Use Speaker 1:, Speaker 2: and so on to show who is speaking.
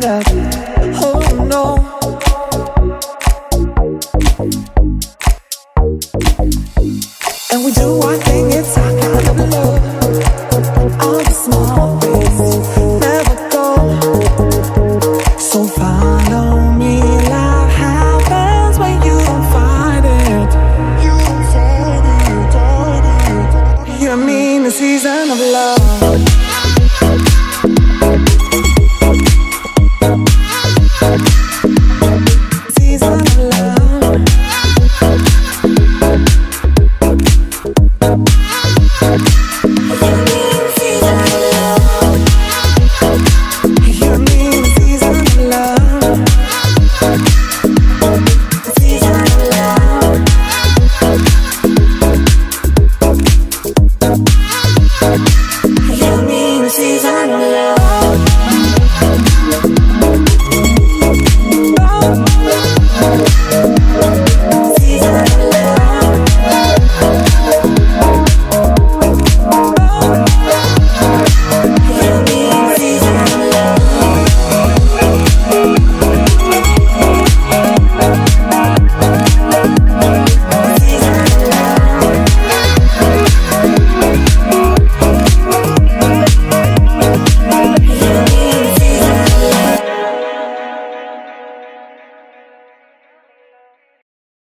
Speaker 1: that. Oh no. And we do our thing, it's our kind of love. All the small things never go. So follow me, life happens when you don't find it. You don't find it. You and me in the season of love.